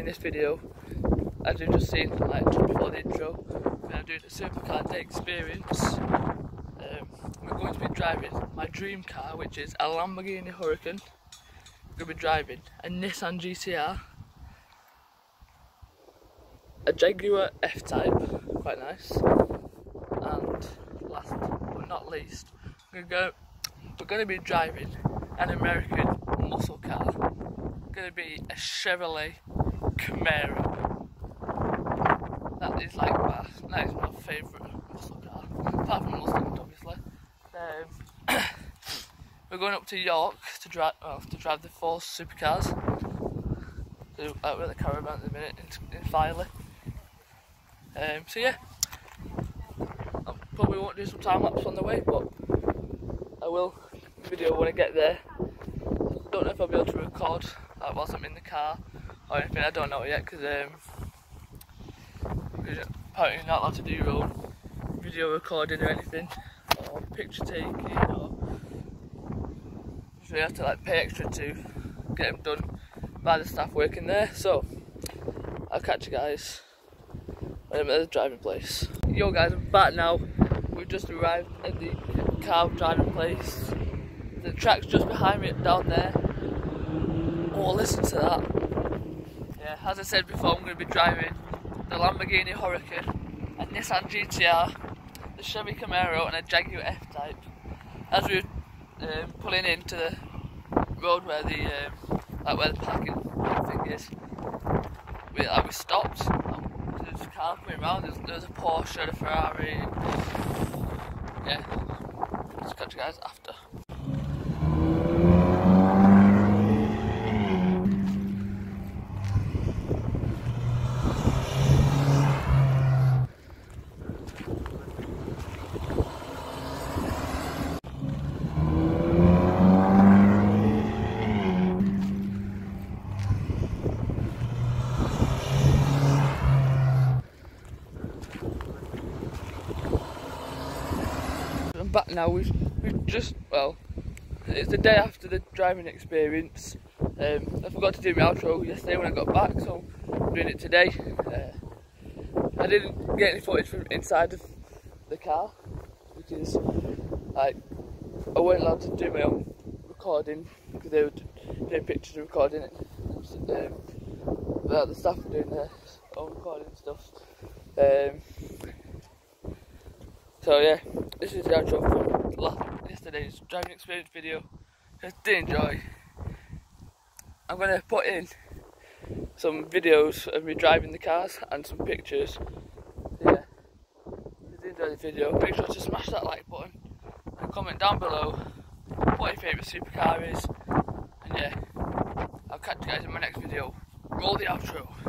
this video, as you've just seen, like just before the intro, I'm doing a supercar day experience. We're going to be driving my dream car, which is a Lamborghini Huracan. We're going to be driving a Nissan GTR, a Jaguar F-Type, quite nice, and last but not least, we're going to be driving an American muscle car. Going to be a Chevrolet Camaro. That is my favourite muscle car, apart from Mustang, obviously. We're going up to York to drive the 4 supercars. We're at the caravan at the minute in Filey. So yeah, I probably won't do some time lapse on the way, but I will video when I get there. Don't know if I'll be able to record whilst I'm in the car or anything. I don't know yet, because apparently not allowed to do your own video recording or anything, or picture taking, or so you have to like pay extra to get them done by the staff working there. So I'll catch you guys when I'm at the driving place. Yo guys, I'm back now. We've just arrived at the car driving place. The track's just behind me down there. Oh, listen to that. Yeah, as I said before, I'm going to be driving the Lamborghini Huracan, a Nissan GTR, the Chevy Camaro and a Jaguar F-Type. As we're pulling into the road where the parking thing is, we stopped. There's a car coming around, there's a Porsche and a Ferrari. Yeah, I'll catch you guys after. I'm back now. We've just, well, it's the day after the driving experience. I forgot to do my outro yesterday when I got back, so I'm doing it today. I didn't get any footage from inside of the car because like I weren't allowed to do my own recording because they were doing pictures and recording it. The staff were doing their own recording stuff. So yeah, this is the outro from yesterday's driving experience video. I did enjoy. I'm going to put in some videos of me driving the cars and some pictures. So yeah, if you did enjoy the video, make sure to smash that like button and comment down below what your favourite supercar is. And yeah, I'll catch you guys in my next video. Roll the outro.